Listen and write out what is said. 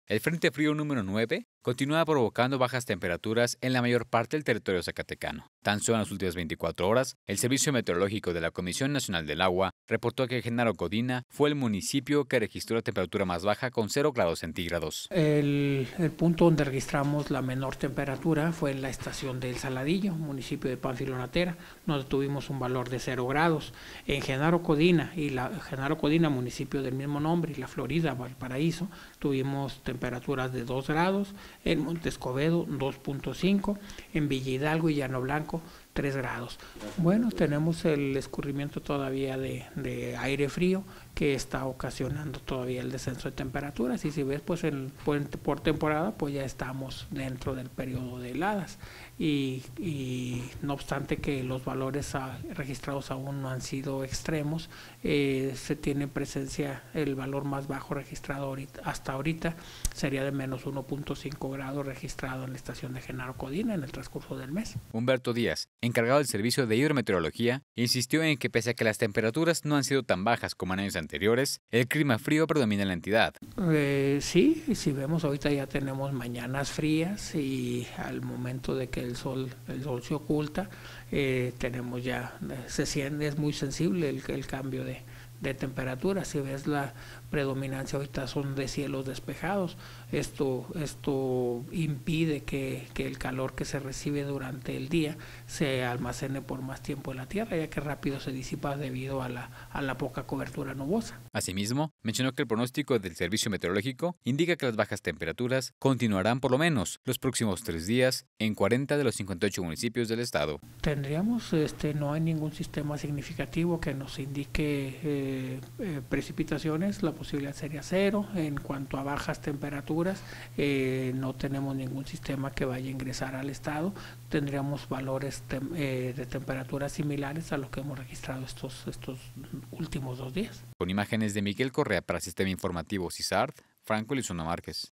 El Frente Frío número 9 continúa provocando bajas temperaturas en la mayor parte del territorio zacatecano. Tan solo en las últimas 24 horas, el Servicio Meteorológico de la Comisión Nacional del Agua reportó que Genaro Codina fue el municipio que registró la temperatura más baja con 0 grados centígrados. El punto donde registramos la menor temperatura fue en la estación del Saladillo, municipio de Pánfilo Natera, donde tuvimos un valor de 0 grados. En Genaro Codina, municipio del mismo nombre, y la Florida, Valparaíso, tuvimos temperaturas de 2 grados, en Monte Escobedo 2.5, en Villa Hidalgo y Llano Blanco 3 grados. Bueno, tenemos el escurrimiento todavía de aire frío que está ocasionando todavía el descenso de temperaturas, y si ves, pues por temporada pues ya estamos dentro del periodo de heladas, y no obstante que los valores registrados aún no han sido extremos, se tiene presencia, el valor más bajo registrado hasta ahorita sería de menos 1.5 grados registrado en la estación de Genaro Codina en el transcurso del mes. Humberto Díaz, encargado del Servicio de Hidrometeorología, insistió en que pese a que las temperaturas no han sido tan bajas como en años anteriores, el clima frío predomina en la entidad. Sí, si vemos ahorita ya tenemos mañanas frías, y al momento de que el sol se oculta, tenemos ya, es muy sensible el cambio de temperatura. Si ves, la predominancia ahorita son de cielos despejados. Esto impide que el calor que se recibe durante el día se almacene por más tiempo en la tierra, ya que rápido se disipa debido a la poca cobertura nubosa. Asimismo, mencionó que el pronóstico del Servicio Meteorológico indica que las bajas temperaturas continuarán por lo menos los próximos 3 días en 40 de los 58 municipios del estado. Tendríamos, no hay ningún sistema significativo que nos indique precipitaciones. La posibilidad sería 0. En cuanto a bajas temperaturas, no tenemos ningún sistema que vaya a ingresar al estado. Tendríamos valores de temperaturas similares a lo que hemos registrado estos últimos 2 días. Con imágenes de Miguel Correa para Sistema Informativo CISART, Franco Elizondo Márquez.